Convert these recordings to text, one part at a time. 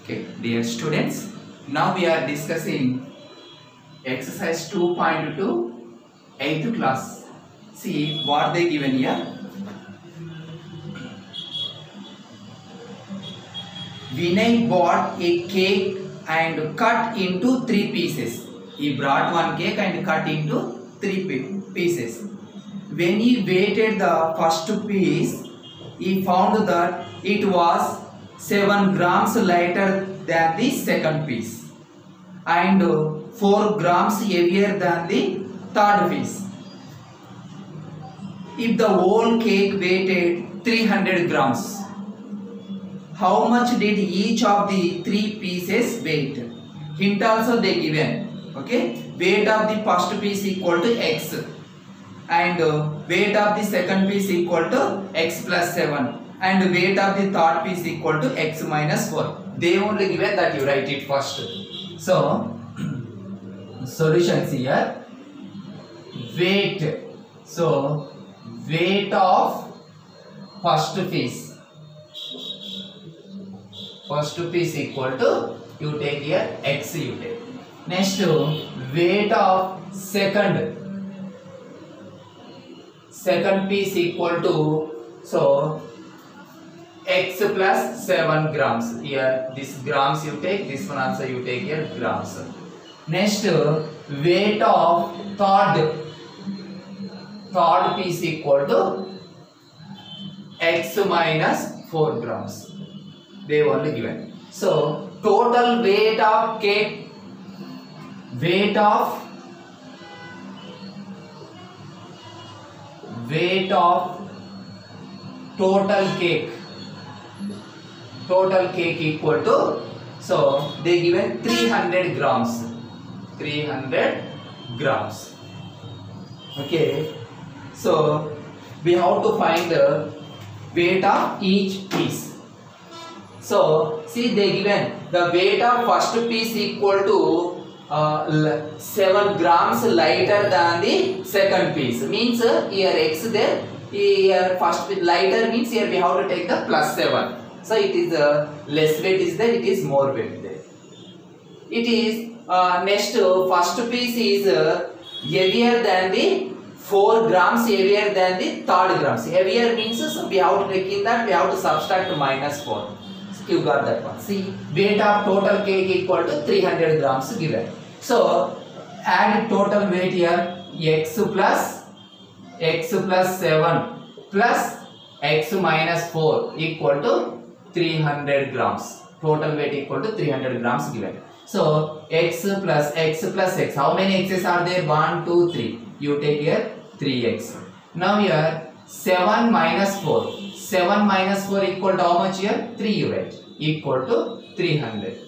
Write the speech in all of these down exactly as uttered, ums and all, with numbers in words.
Okay, dear students, now we are discussing exercise two point two, eighth class. See what they given here. Vinay bought a cake and cut into three pieces. He brought one cake and cut into three pieces. When he weighted the first piece, he found that it was seven grams lighter than the second piece and four grams heavier than the third piece. If the whole cake weighed three hundred grams, how much did each of the three pieces weight? Hint also they given. Okay, weight of the first piece equal to x and uh, weight of the second piece equal to x plus seven and weight of the third piece equal to x minus four. They only given that you write it first. So solutions here. Weight. So weight of first piece. First piece equal to, you take here x you take. Next weight of second. Second piece equal to, so x plus seven grams. Here this grams you take, this one also you take here grams. Next weight of third. Third piece equal to x minus four grams. They only given. So total weight of cake, weight of weight of total cake, total cake equal to, so they given three hundred grams, three hundred grams. Okay, so we have to find the weight of each piece. So see they given the weight of first piece equal to uh, seven grams lighter than the second piece. Means uh, here x there, here first lighter means here we have to take the plus seven. So it is uh, less weight is there, it is more weight there. It is uh, next uh, first piece is uh, heavier than the four grams heavier than the third grams. Heavier means uh, so we have to take in that we have to subtract minus four. You got that one. See, weight of total cake equal to three hundred grams given. So add total weight here, x plus x plus seven plus x minus four equal to three hundred grams. Total weight equal to three hundred grams given. So x plus x plus x. How many x's are there? one, two, three. You take here three x. Now here seven minus four. seven minus four equal to how much here? three you write. Equal to three hundred.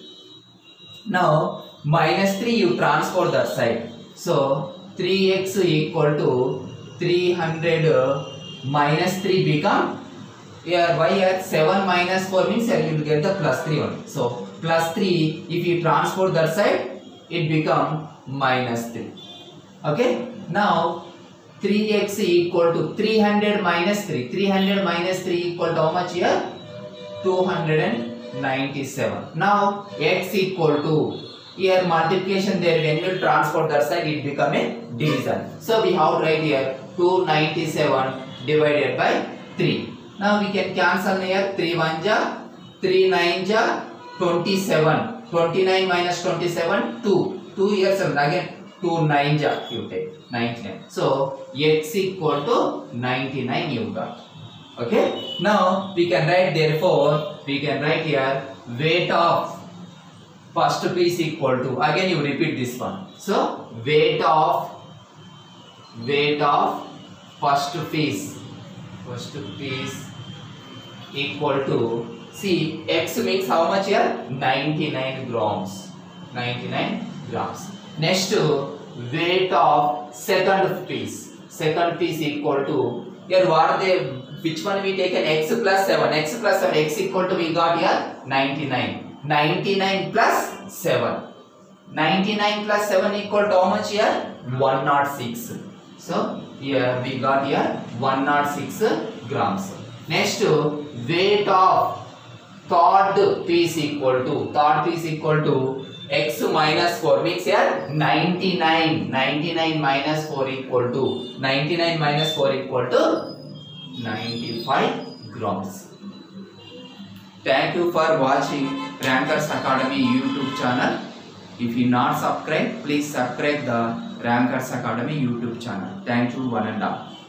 Now minus three you transport that side. So three x equal to three hundred uh, minus three become, here why here seven minus four means here you will get the plus three only. So plus three, if you transport that side, it become minus three. Okay. Now three x equal to three hundred minus three. three hundred minus three equal to how much here? two hundred ninety-seven. Now x equal to, here multiplication there, when you transport that side it become a division. So we have to write here two hundred ninety-seven divided by three. Now we can cancel here, three one ja, three nine ja, twenty-seven. twenty-nine minus twenty-seven, two. two here and again two nine ja you take, ninety-nine. So x equal to ninety-nine you got. Okay. Now we can write, therefore we can write here weight of first piece equal to, again you repeat this one. So weight of weight of first piece, first piece equal to, see x means how much here? ninety-nine grams. ninety-nine grams. Next weight of second piece. Second piece equal to, here what are they, which one we taken? X plus seven. X plus seven, x equal to we got here ninety-nine. ninety-nine plus seven. ninety-nine plus seven equal to how much here? one hundred six. So here we got here one hundred six grams. Next weight of third piece equal to, third piece equal to x minus four, means here ninety-nine, ninety-nine minus four equal to, ninety-nine minus four equal to ninety-five grams. Thank you for watching Rankers Academy YouTube channel. If you not subscribe, please subscribe the Rankers Academy YouTube channel. Thank you one and all.